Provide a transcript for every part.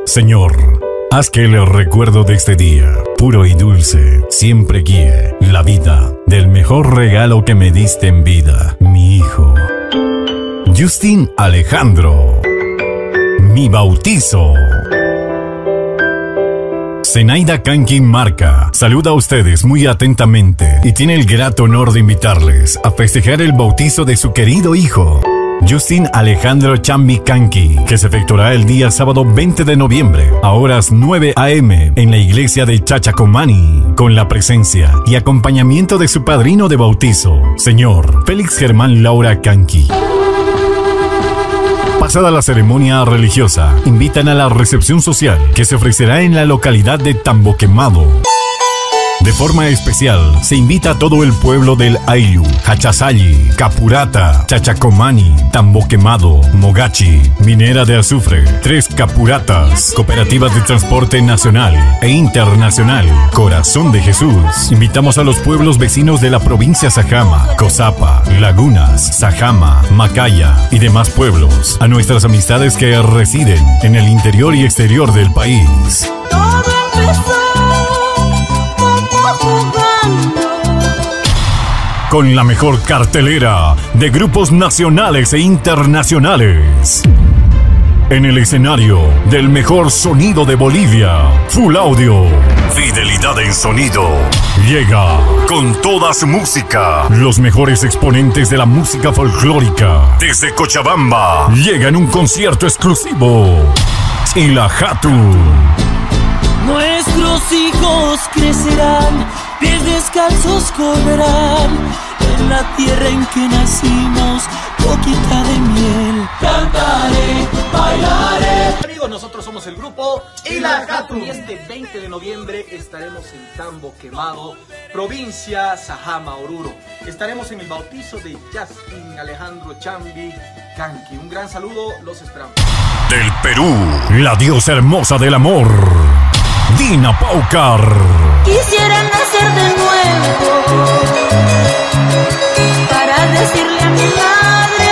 Señor, haz que el recuerdo de este día, puro y dulce, siempre guíe la vida del mejor regalo que me diste en vida, mi hijo. Justin Alejandro. Mi bautizo. Zenaida Kanki Marca saluda a ustedes muy atentamente y tiene el grato honor de invitarles a festejar el bautizo de su querido hijo, Justin Alejandro Chambi Kanki, que se efectuará el día sábado 20 de noviembre a horas 9 a.m. en la iglesia de Chachacomani, con la presencia y acompañamiento de su padrino de bautizo, señor Félix Germán Laura Kanki. Pasada la ceremonia religiosa, invitan a la recepción social que se ofrecerá en la localidad de Tambo Quemado. De forma especial, se invita a todo el pueblo del Ayllu, Hachazalli, Capurata, Chachacomani, Tambo Quemado, Mogachi, Minera de Azufre, Tres Capuratas, Cooperativas de Transporte Nacional e Internacional, Corazón de Jesús. Invitamos a los pueblos vecinos de la provincia Sajama, Cozapa, Lagunas, Sajama, Macaya y demás pueblos, a nuestras amistades que residen en el interior y exterior del país. Con la mejor cartelera de grupos nacionales e internacionales. En el escenario del mejor sonido de Bolivia, Full Audio, fidelidad en sonido. Llega con toda su música. Los mejores exponentes de la música folclórica. Desde Cochabamba, llega en un concierto exclusivo. Ilajatu. Nuestros hijos crecerán, pies descalzos correrán, en la tierra en que nacimos, boquita de miel. Cantaré, bailaré. Amigos, nosotros somos el grupo Ilajatu y este 20 de noviembre estaremos en Tambo Quemado, provincia Sajama, Oruro. Estaremos en el bautizo de Justin Alejandro Chambi Kanki. Un gran saludo, los esperamos. Del Perú, la diosa hermosa del amor, Dina Paucar. Quisiera nacer de nuevo para decirle a mi madre,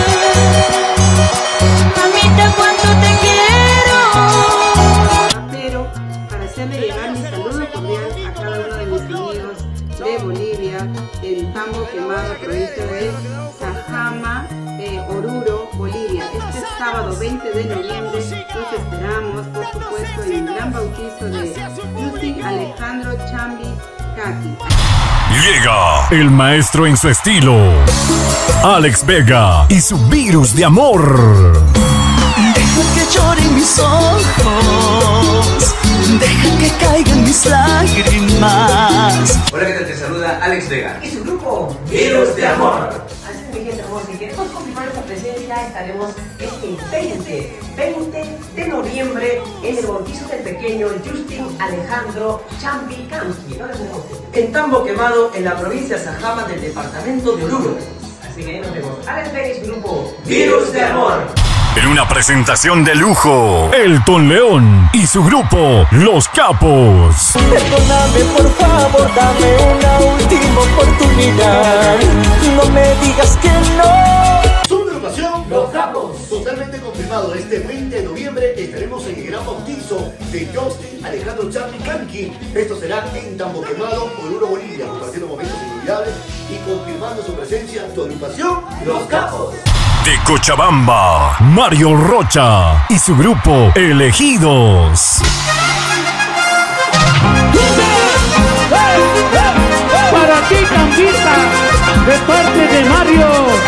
mamita, cuánto te quiero. Pero para hacerle llegar mi saludo cordial a cada uno de mis amigos de Bolivia, en Tambo Quemado, provincia de Sajama, Oruro, Bolivia. Este sábado 20 de noviembre los esperamos, por supuesto, en el gran bautizo de Justin Alejandro Chambi Kanki. Llega el maestro en su estilo, Alex Vega y su virus de amor. Deja que lloren mis ojos, deja que caigan mis lágrimas. Hola, ¿qué tal? Te saluda Alex Vega y su grupo Virus de Amor. Así es, mi gente hermosa, y queremos confirmar nuestra presencia. Estaremos este 20 de noviembre en el bautizo del pequeño Justin Alejandro Chambi Kanki. ¿Dónde tenemos? En Tambo Quemado, en la provincia Sajama del departamento de Oruro. Así que ahí nos vemos. Alex Vega y su grupo Virus de Amor. En una presentación de lujo, Elton León y su grupo, Los Capos. Perdóname, por favor, dame una última oportunidad. No me digas que no. Su agrupación, Los Capos. Totalmente confirmado, este 20 de noviembre estaremos en el gran bautizo de Justin Alejandro Chambi Kanki. Esto será en Tambo Quemado, Oruro, Bolivia, compartiendo momentos inolvidables y confirmando su presencia, tu agrupación, Los Capos. De Cochabamba, Mario Rocha y su grupo Elegidos. Para ti, Cambita, de parte de Mario.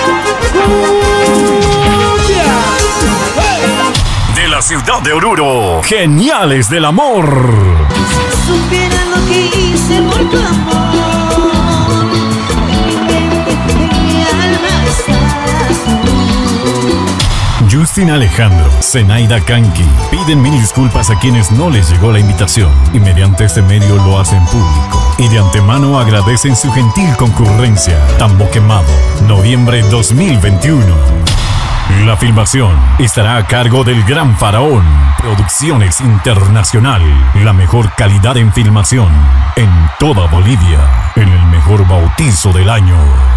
De la ciudad de Oruro, Geniales del Amor. Si supiera lo que hice por tu amor, en mi alma estás tú. Justin Alejandro, Zenaida Kanki piden mil disculpas a quienes no les llegó la invitación y mediante este medio lo hacen público. Y de antemano agradecen su gentil concurrencia. Tambo Quemado, noviembre 2021. La filmación estará a cargo del Gran Faraón Producciones Internacional. La mejor calidad en filmación en toda Bolivia, en el mejor bautizo del año.